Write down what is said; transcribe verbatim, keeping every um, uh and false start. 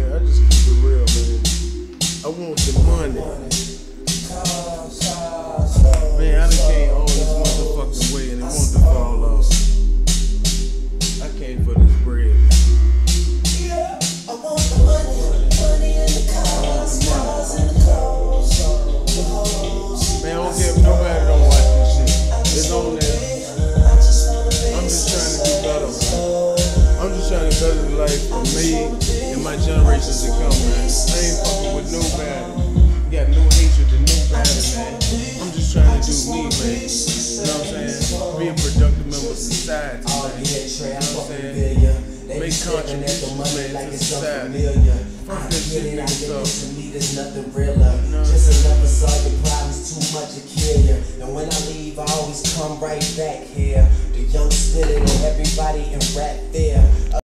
man. I just keep it real, man. I want the money. Man, I done came all this motherfucking way and it want to fall off. I came for this bread. I want the money, money in the cars, cars in the clothes. Man, I don't care if nobody don't watch this shit. It's on there. I'm just trying to do better, man. I'm just trying to better the life for me and my generations to come, man. I ain't fucking with nobody. Got no hatred to nobody, man. I'm just trying to do me, man. You know what I'm saying? Be a productive member of society, man. You know what I'm saying? Make contributions, man, to society. Fuck that shit, nigga, to me, there's nothing realer. Just enough to solve your problems, too much to kill you. And when I leave, I always come right back here. The young spirit and everybody in rap there.